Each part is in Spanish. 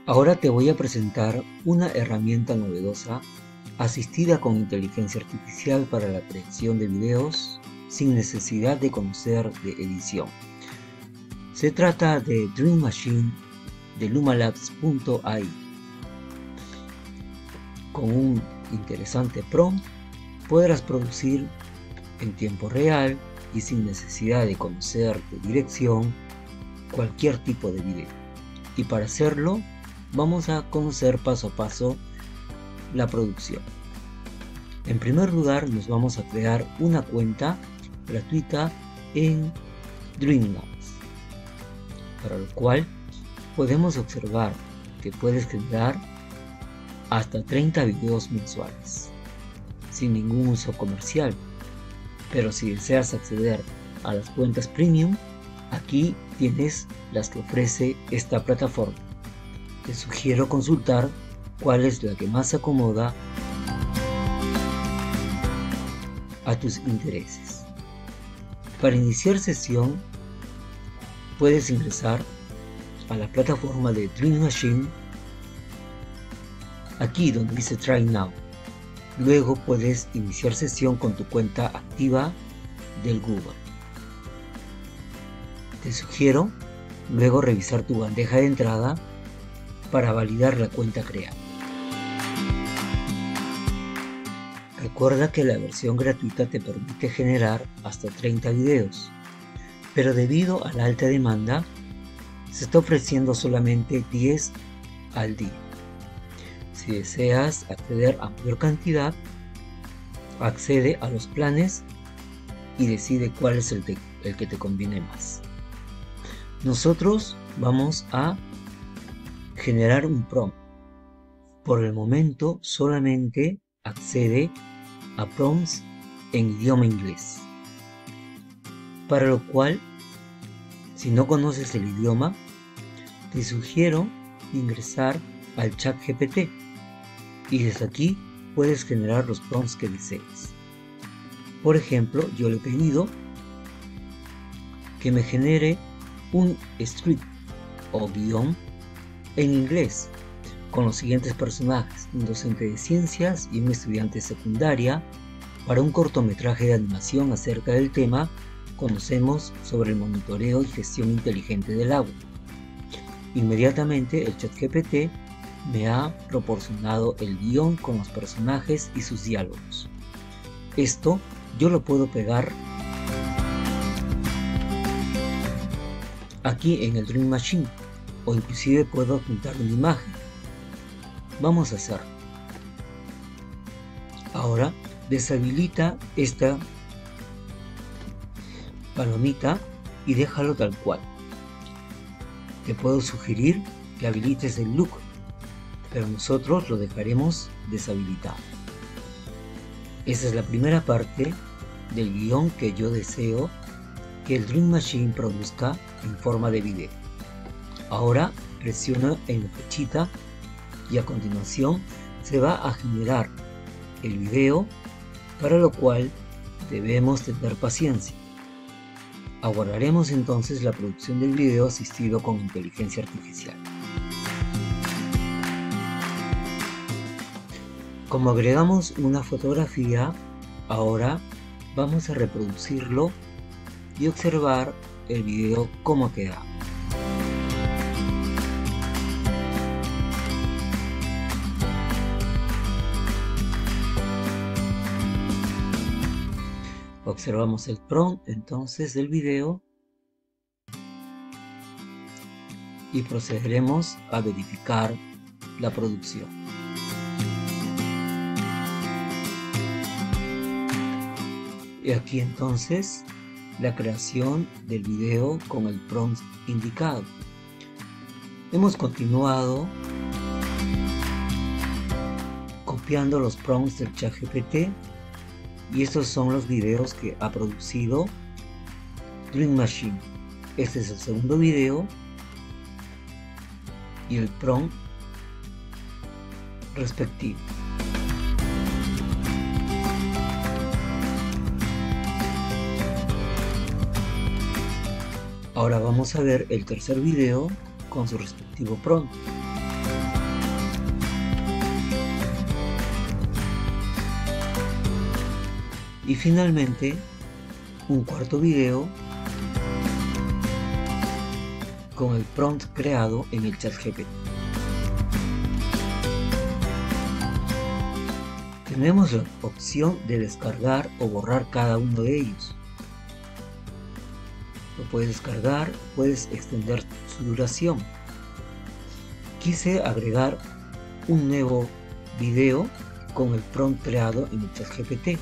Ahora te voy a presentar una herramienta novedosa asistida con inteligencia artificial para la creación de videos sin necesidad de conocer de edición. Se trata de Dream Machine de lumalabs.ai. Con un interesante prompt podrás producir en tiempo real y sin necesidad de conocer de dirección cualquier tipo de video. Y para hacerlo vamos a conocer paso a paso la producción. En primer lugar nos vamos a crear una cuenta gratuita en Dreamlabs, para lo cual podemos observar que puedes generar hasta 30 videos mensuales sin ningún uso comercial. Pero si deseas acceder a las cuentas premium, aquí tienes las que ofrece esta plataforma. Te sugiero consultar cuál es la que más se acomoda a tus intereses. Para iniciar sesión, puedes ingresar a la plataforma de Dream Machine, aquí donde dice Try Now. Luego puedes iniciar sesión con tu cuenta activa del Google. Te sugiero luego revisar tu bandeja de entrada para validar la cuenta creada. Recuerda que la versión gratuita te permite generar hasta 30 videos, pero debido a la alta demanda, se está ofreciendo solamente 10 al día. Si deseas acceder a mayor cantidad, accede a los planes y decide cuál es el que te conviene más. Nosotros vamos a generar un prompt. Por el momento solamente accede a prompts en idioma inglés, para lo cual, si no conoces el idioma, te sugiero ingresar al ChatGPT y desde aquí puedes generar los prompts que desees. Por ejemplo, yo le he pedido que me genere un script o guión en inglés con los siguientes personajes: un docente de ciencias y un estudiante de secundaria, para un cortometraje de animación acerca del tema conocemos sobre el monitoreo y gestión inteligente del agua. Inmediatamente el ChatGPT me ha proporcionado el guión con los personajes y sus diálogos. Esto yo lo puedo pegar aquí en el Dream Machine, o inclusive puedo adjuntar una imagen. Vamos a hacerlo. Ahora deshabilita esta palomita y déjalo tal cual. Te puedo sugerir que habilites el look, pero nosotros lo dejaremos deshabilitado. Esa es la primera parte del guión que yo deseo que el Dream Machine produzca en forma de video. Ahora presiono en la flechita y a continuación se va a generar el video, para lo cual debemos tener paciencia. Aguardaremos entonces la producción del video asistido con inteligencia artificial. Como agregamos una fotografía, ahora vamos a reproducirlo y observar el video cómo queda. Observamos el prompt entonces del video y procederemos a verificar la producción. Y aquí entonces la creación del video con el prompt indicado. Hemos continuado copiando los prompts del ChatGPT y estos son los videos que ha producido Dream Machine. Este es el segundo video y el prompt respectivo. Ahora vamos a ver el tercer video con su respectivo prompt. Y finalmente, un cuarto video con el prompt creado en el ChatGPT. Tenemos la opción de descargar o borrar cada uno de ellos. Lo puedes descargar, puedes extender su duración. Quise agregar un nuevo video con el prompt creado en el ChatGPT.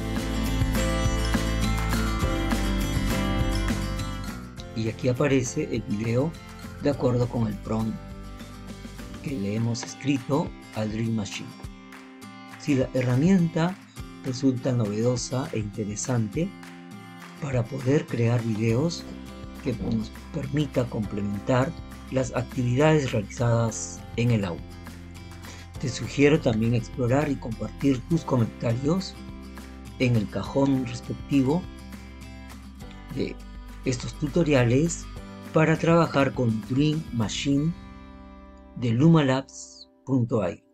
Y aquí aparece el video de acuerdo con el prompt que le hemos escrito al Dream Machine. Si la herramienta resulta novedosa e interesante para poder crear videos que nos permita complementar las actividades realizadas en el aula. Te sugiero también explorar y compartir tus comentarios en el cajón respectivo de estos tutoriales para trabajar con Dream Machine de lumalabs.ai.